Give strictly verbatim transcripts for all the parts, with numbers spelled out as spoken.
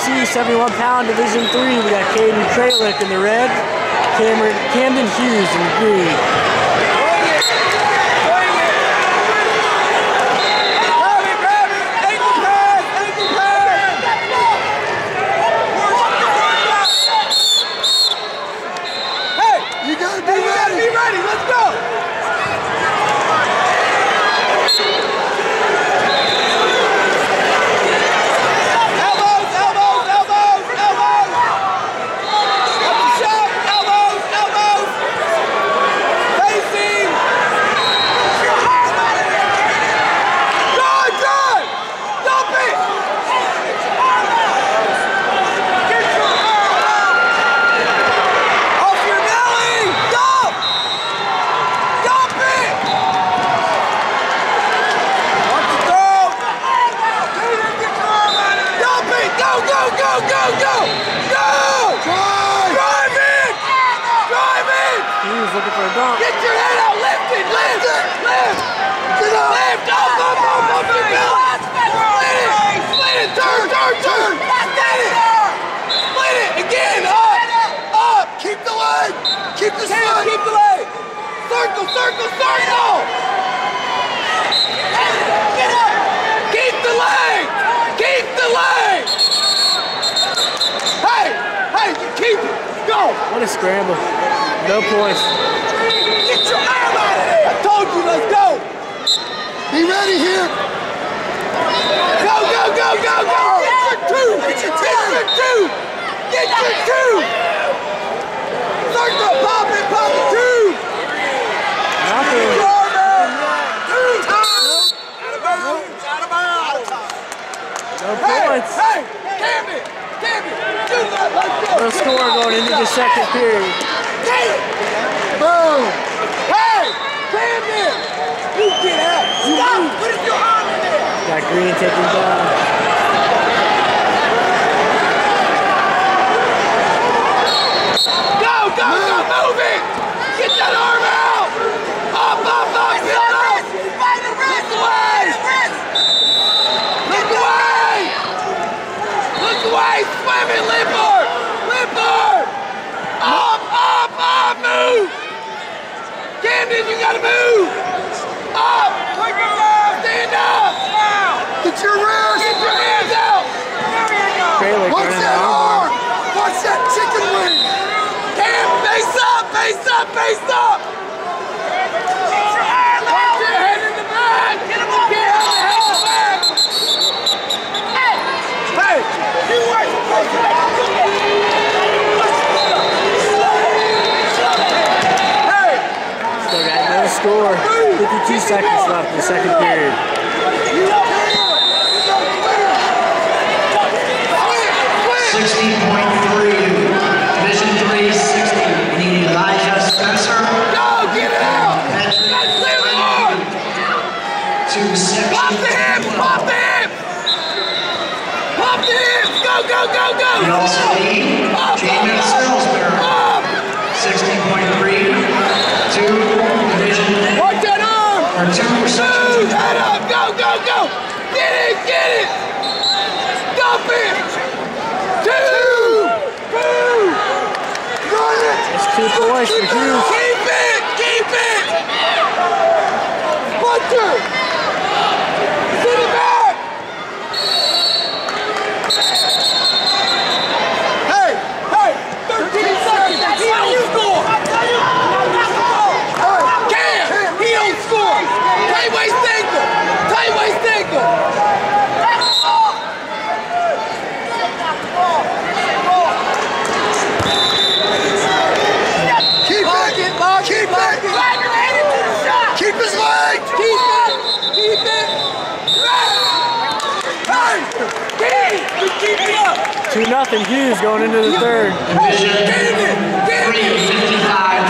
C seventy-one pound Division three. We got Caden Kralik in the red, Cameron, Camden Hughes in the green. Looking for a dump. Get your head out, lift it, lift it, lift, get up, lift, up, up, up, up your belly, split it, split it, turn, turn, turn, split it, split it, again, up, up, keep the leg, keep the foot, keep the leg, circle, circle, circle, get up, keep the leg, keep the leg, hey, hey, keep it, go. What a scramble. No points. Get your arm out of there! I told you, let's go! Be ready here! Go, go, go, go, go! Get your two! Get your two! Get your two! Circle, pop it, pop it, two! Nothing. Two! Out of bounds! Out of bounds! No points. Hey! Damn it! Damn it! Do that! Let's go! No score going into the second period. Boom! Hey! Camden! You get out! Stop! Put your arm in there! Got Green taking down. Go! Go! Go! Move it! Get that arm out! Up! Up! Up! Get up! By the wrist! Look away! Look away! Look away! Swim it, Lippard! Lippard! Up! Up! Up! Move! Camden, you gotta move! Up! Stand up! Get your wrist! Get your hands out! Kralik Watch that arm! Watch that chicken wing! Cam, face up! Face up! Face up! Get your arm out! Watch your head in the back! Get him up! Get him head in the back! Hey! Hey! You weren't supposed to make Still got no score. fifty-two seconds left in the second period. sixty point three. Division three, sixty. We need Elijah Spencer. No, get it out! To sixty. Pop the hips! Pop the hips! Pop the hips! Go, go, go, go! We also need Jamin Salisbury. sixty point three. Two division. Watch that arm! Or two Move! sections. Head up! Go, go, go! Get it! Get it! Stop it! Two! Two! Run it! It's two points for Hughes. Keep it! Keep it! Bunter! Sit it back! Hey! Hey! thirteen seconds! That's how you score! Cam! He don't score! Tight waist ankle! Tight waist ankle! Keep it! Keep it! Keep his leg! Keep it! Keep it! Hey! Hey! Keep it up! two nothing Hughes going into the third. Division three, fifty-five.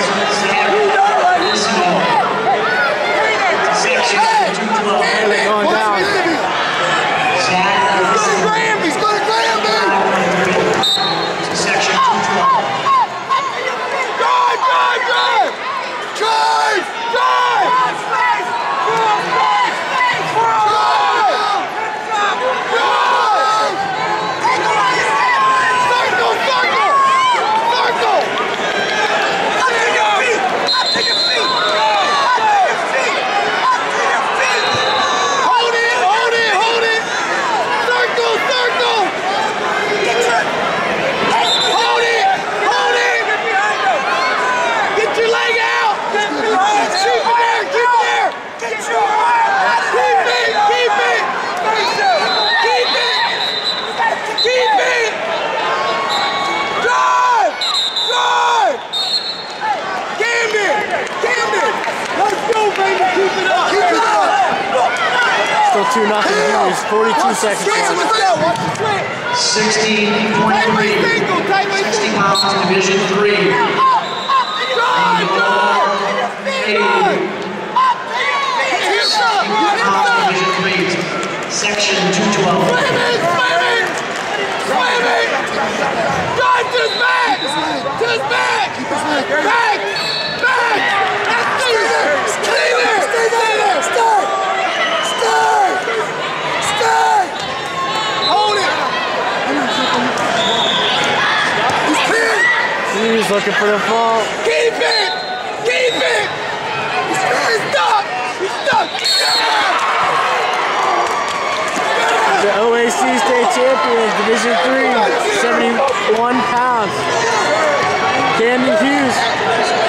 Section two twelve. Kralik going down. He's going to Graham! He's going to Graham, Section two twelve. Drive! Drive! Drive! Drive! Drive! Drive! Drive! Drive! minutes, forty-two seconds left. sixty point three. sixty pounds, Division three. Division three, Section two twelve. Swimming! Swimming! Swimming! Drive to his back! To his back! Back! Back! Stay there! Stay there! Stay there! Stay! Stay! Stay! Hold it! He's pinned! He's looking for the fall. Keep it! Keep it! He's stuck! He's stuck! Yeah! The O A C State Champions, Division three, seventy-one pounds. Camden Hughes